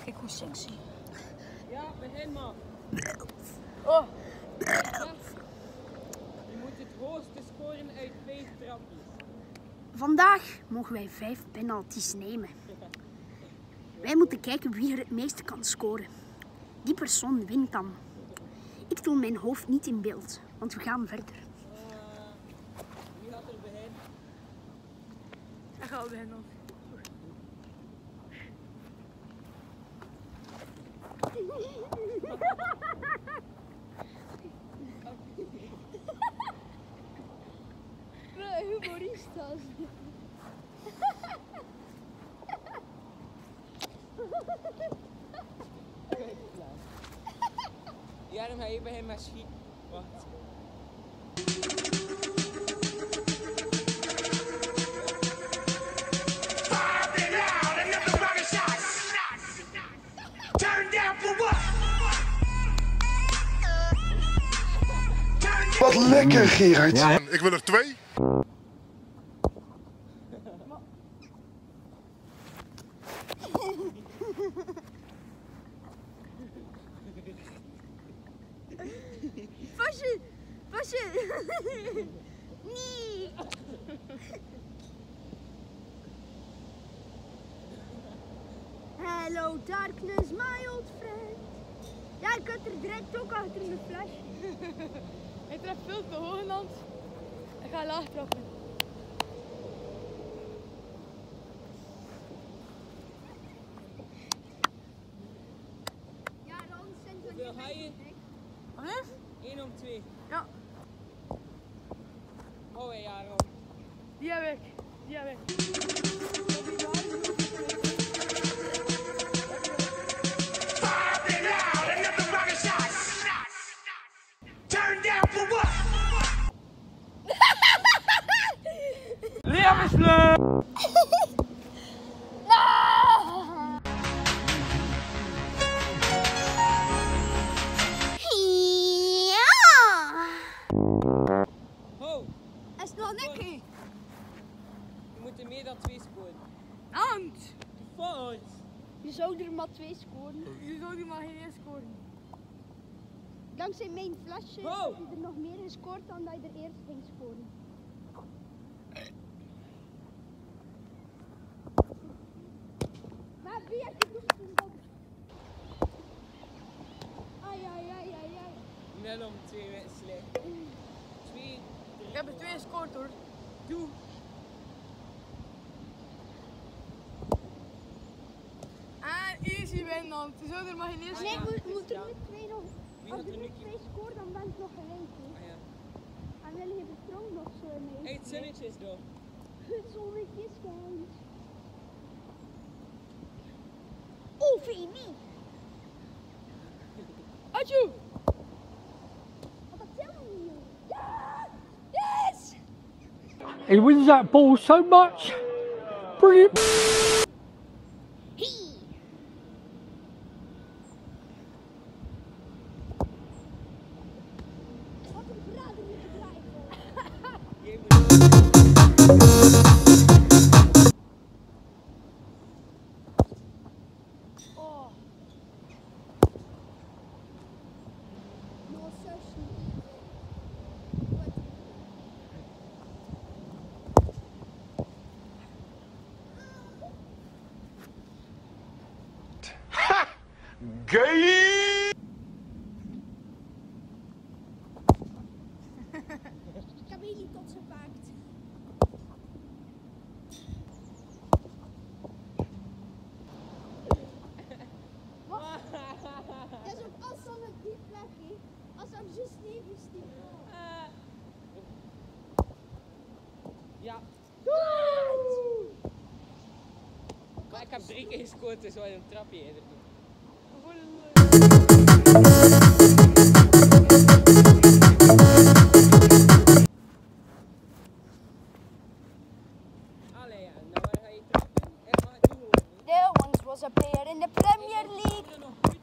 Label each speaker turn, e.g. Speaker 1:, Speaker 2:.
Speaker 1: Kijk hoe sexy.
Speaker 2: Ja, begin maar.
Speaker 1: Oh.
Speaker 2: Je moet het hoogste scoren uit 5 trapjes.
Speaker 3: Vandaag mogen wij 5 penalties nemen. Wij moeten kijken wie er het meeste kan scoren. Die persoon wint dan. Ik doe mijn hoofd niet in beeld, want we gaan verder.
Speaker 2: Wie gaat er beginnen?
Speaker 1: Hij gaat beginnen.
Speaker 3: Humoristas.
Speaker 2: Ja, dan ga je beginnen met schieten. Wacht.
Speaker 4: Wat lekker, Gerard. Ja, ik wil er 2.
Speaker 3: Pasje! Pasje! Nee! Hello darkness, my old friend. Ja, ik had er direct ook achter in de flesje.
Speaker 1: Hij treft veel te hoog land. Ik ga laag trappen.
Speaker 3: Ja, dan zijn ze
Speaker 2: Hoeveel ga je?
Speaker 1: Wat?
Speaker 2: 1 om 2.
Speaker 1: Ja,
Speaker 2: Oh ja, Ron.
Speaker 1: die heb ik. Die heb ik.
Speaker 2: Levensleuk! Ho!
Speaker 3: Is het nog lekker?
Speaker 2: Je moet er meer dan 2 scoren.
Speaker 1: Ant!
Speaker 2: Fout!
Speaker 3: Je zou er maar 2 scoren.
Speaker 1: Je zou die maar geen eens scoren.
Speaker 3: Dankzij mijn flesje
Speaker 2: Wow.
Speaker 3: heb je er nog meer gescoord dan dat je er eerst ging scoren. Maar wie heeft die doelpunt? Ai, ai, ai, ai, ai.
Speaker 2: 0 om 2 slecht. 2,
Speaker 1: Ik heb er 2 gescoord hoor.
Speaker 2: doe.
Speaker 1: En easy win dan. Je zou er maar geen eens
Speaker 3: Nee,
Speaker 2: ja,
Speaker 3: we
Speaker 2: dus
Speaker 3: moeten
Speaker 2: ja.
Speaker 3: nu 2 nog.
Speaker 2: Wie
Speaker 3: Als
Speaker 2: gaat
Speaker 3: je
Speaker 2: er
Speaker 3: nu
Speaker 2: nu
Speaker 3: 2 scoort, dan ben je nog gelijk. Hè.
Speaker 2: Ah, ja.
Speaker 3: En wil je de sprong nog zo mee?
Speaker 2: Hey, het zonnetje is door.
Speaker 3: Het zonnetje schijnt. Oh, Femi!
Speaker 1: Atjoe!
Speaker 3: Wat dat telt niet, joh. Ja! Yes!
Speaker 5: He wins that ball so much. Brilliant.
Speaker 3: Hey! Wat een brader moet je blijven. Oh. No sushi. What?
Speaker 4: Gay!
Speaker 3: Ik heb jullie tot ze paakt. Wat? Dat is ook als dan het diep weg, hè. Als dan juist neven stiep.
Speaker 2: Ja. Maar ik heb 3 keer gescoord, dus wel een trapje eerder doen. Allee ja, nou waar ga je trappen? Hij mag het doen hoor.
Speaker 3: There once was a player in the Premier League.
Speaker 2: Er nog 2